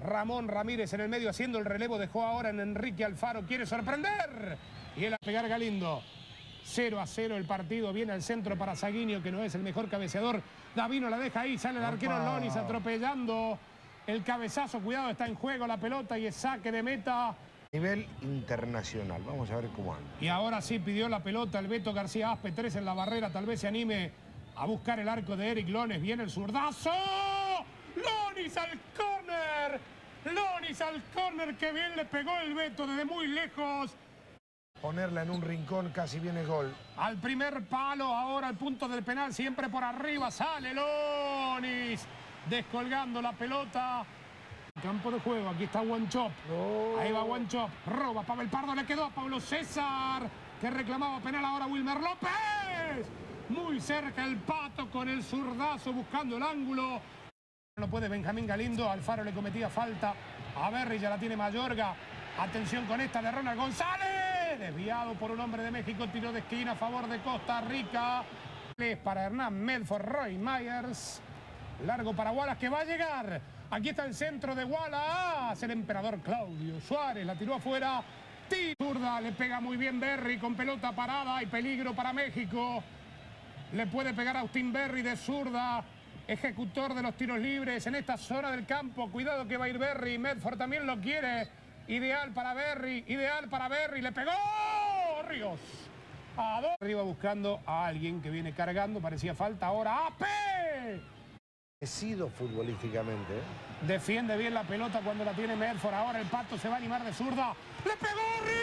Ramón Ramírez en el medio haciendo el relevo. Dejó ahora en Enrique Alfaro. Quiere sorprender. Y él a pegar Galindo. 0-0 el partido. Viene al centro para Saguinho, que no es el mejor cabeceador. Davino la deja ahí. Sale el arquero Lonis atropellando el cabezazo. Cuidado, está en juego la pelota y es saque de meta. Nivel internacional. Vamos a ver cómo anda. Y ahora sí pidió la pelota el Beto García Aspe. 3 en la barrera. Tal vez se anime a buscar el arco de Eric Lones. Viene el zurdazo. Lonis al córner. Lonis al córner. Que bien le pegó el Beto desde muy lejos. Ponerla en un rincón, casi viene gol. Al primer palo, ahora al punto del penal, siempre por arriba, sale Lonis, descolgando la pelota. Campo de juego, aquí está Wanchope. Ahí va Wanchope, roba Pavel Pardo, le quedó a Pablo César, que reclamaba penal ahora Wilmer López. Muy cerca el Pato con el zurdazo buscando el ángulo. No puede Benjamín Galindo, Alfaro le cometía falta. A Berry ya la tiene Mayorga. Atención con esta de Ronald González. Desviado por un hombre de México. Tiro de esquina a favor de Costa Rica. Para Hernán Medford, Roy Myers. Largo para Wallace que va a llegar. Aquí está el centro de Wallace. El emperador Claudio Suárez. La tiró afuera. Zurda, le pega muy bien Berry con pelota parada. Hay peligro para México. Le puede pegar a Austin Berry de zurda. Ejecutor de los tiros libres en esta zona del campo. Cuidado que va a ir Berry. Medford también lo quiere. Ideal para Berry, le pegó Ríos. A dos. Arriba buscando a alguien que viene cargando, parecía falta ahora. ¡Ape! Sido futbolísticamente. Defiende bien la pelota cuando la tiene Medford. Ahora el Pato se va a animar de zurda. ¡Le pegó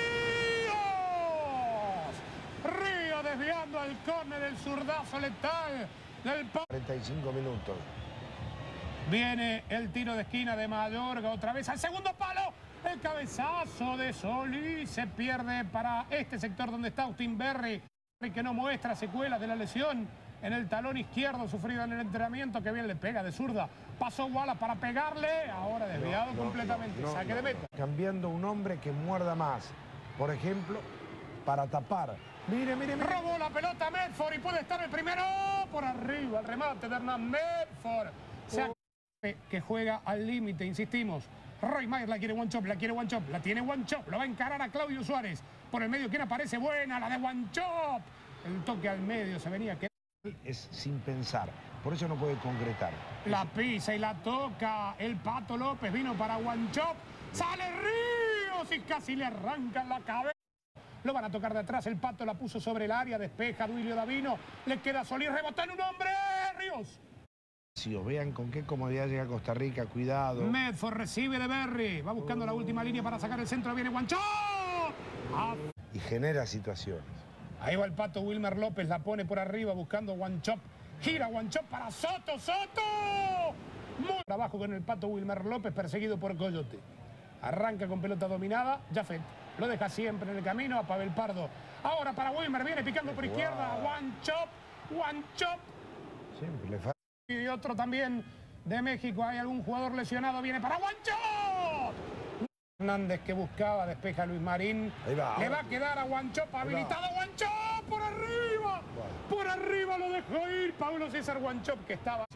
Ríos! Ríos desviando al córner, el zurdazo letal del Pato. 45 minutos. Viene el tiro de esquina de Mayorga otra vez al segundo palo. El cabezazo de Solís se pierde para este sector donde está Austin Berry, que no muestra secuelas de la lesión en el talón izquierdo sufrida en el entrenamiento. Que bien le pega de zurda. Pasó Wallace para pegarle, ahora desviado completamente. Saque de meta. Cambiando un hombre que muerda más. Por ejemplo, para tapar. Mire. Robó la pelota Medford y puede estar el primero por arriba. El remate de Hernán Medford. Que juega al límite, insistimos. Roy Myers la quiere Wanchope, la tiene Wanchope, lo va a encarar a Claudio Suárez. Por el medio, ¿quién aparece? Buena, la de Wanchope. El toque al medio se venía que es sin pensar, por eso no puede concretar. La pisa y la toca. El Pato López vino para Wanchope. Sale Ríos y casi le arrancan la cabeza. Lo van a tocar de atrás. El Pato la puso sobre el área, despeja Duilio Davino. Le queda Solís, rebotó en un hombre. Ríos. Si os vean con qué comodidad llega Costa Rica, cuidado. Medford recibe de Berry. Va buscando la última línea para sacar el centro. Viene Wanchope. Y genera situaciones. Ahí va el Pato Wilmer López. La pone por arriba buscando Wanchope. Gira Wanchope para Soto. ¡Soto! Muy abajo con el Pato Wilmer López, perseguido por Coyote. Arranca con pelota dominada. Jafet lo deja siempre en el camino a Pavel Pardo. Ahora para Wilmer. Viene picando por izquierda. Wanchope. Siempre le falta. Y otro también de México. Hay algún jugador lesionado. Viene para Wanchope. Hernández que buscaba. Despeja a Luis Marín. Ahí va. Le va a quedar a Wanchope. Habilitado Wanchope. Por arriba. Por arriba lo dejó ir Pablo César Wanchope, que estaba.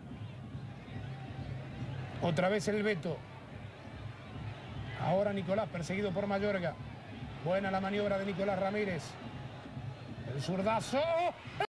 Otra vez el Beto. Ahora Nicolás perseguido por Mayorga. Buena la maniobra de Nicolás Ramírez. El zurdazo.